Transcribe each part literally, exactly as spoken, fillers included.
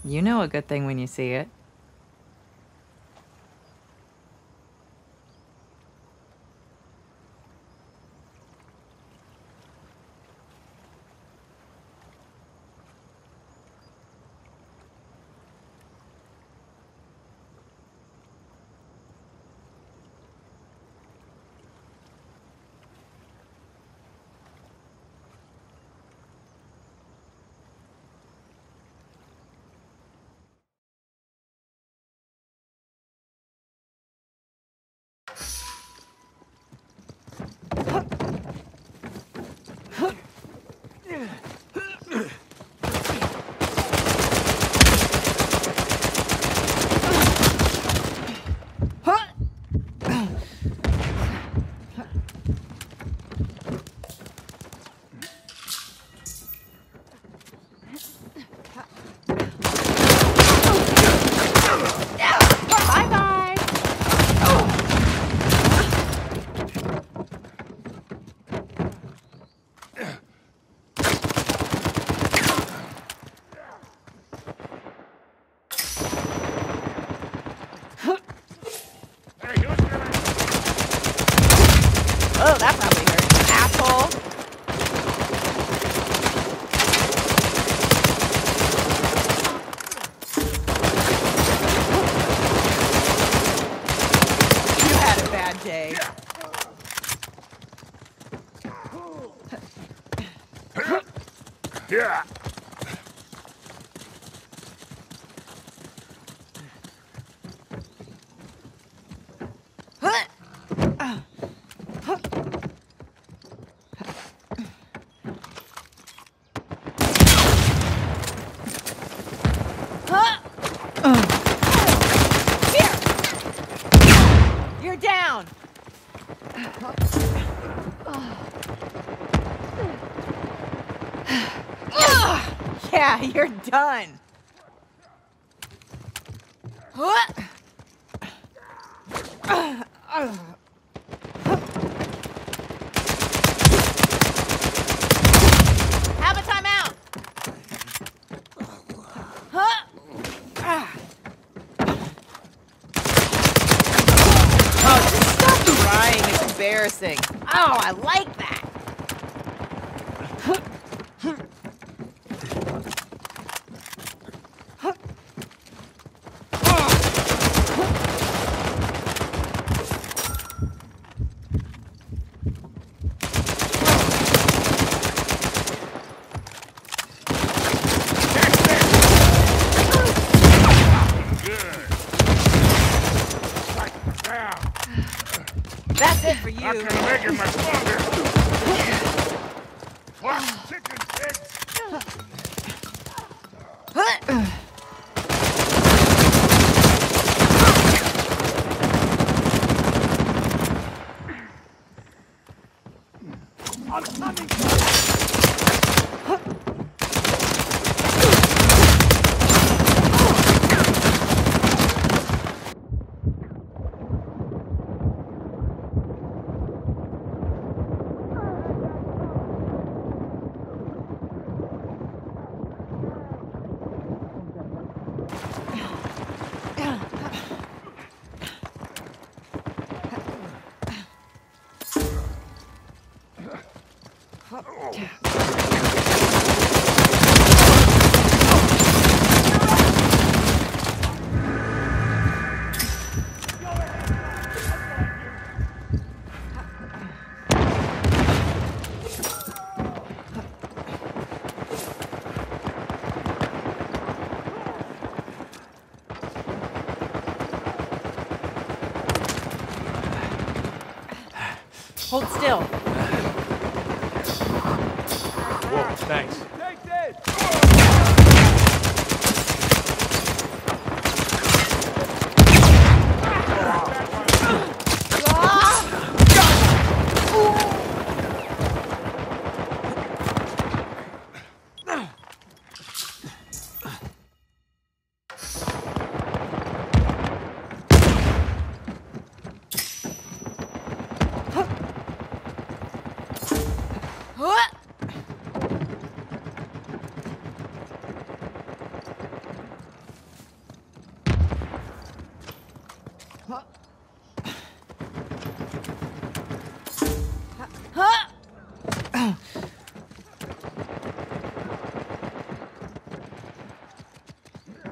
You know a good thing when you see it. Oh, that probably hurt. Asshole. You had a bad day. Yeah. You're down. Yeah, you're done. Have a timeout. Oh, just stop crying. It's embarrassing. Oh, I like that. That's it for you. Not gonna make it much longer. What? Chicken pigs? I'm coming. Hold still. Whoa, thanks. Take this!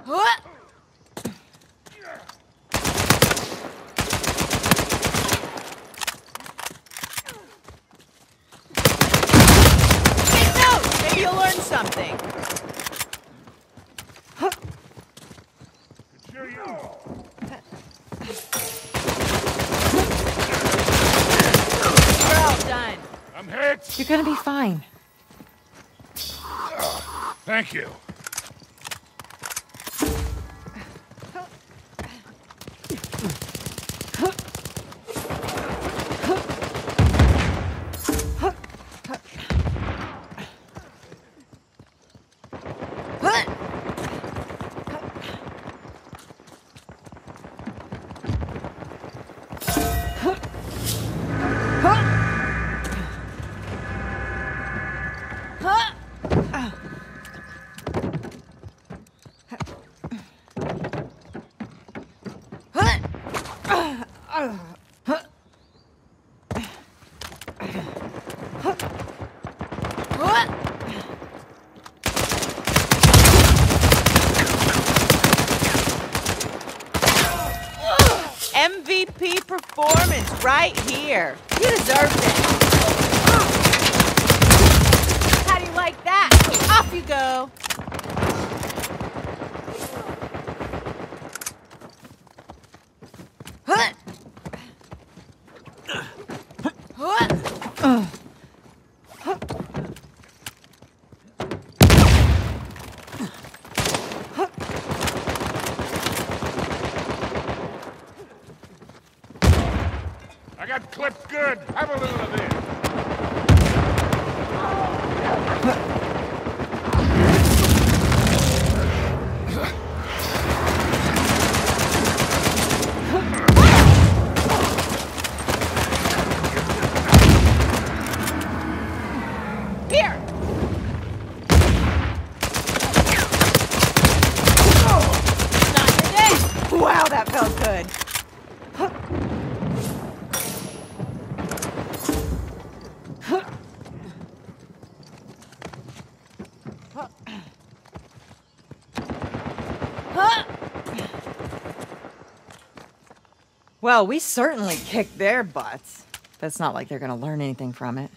Huh? Take notes! Maybe you'll learn something. Sure you. We're all done. I'm hit. You're gonna be fine. Thank you. M V P performance right here. You deserve it. How do you like that? Off you go. Huh? Huh? I got clipped good. Have a little of this. Here. Not today. Wow, that felt good. Well, we certainly kicked their butts. But it's not like they're gonna learn anything from it.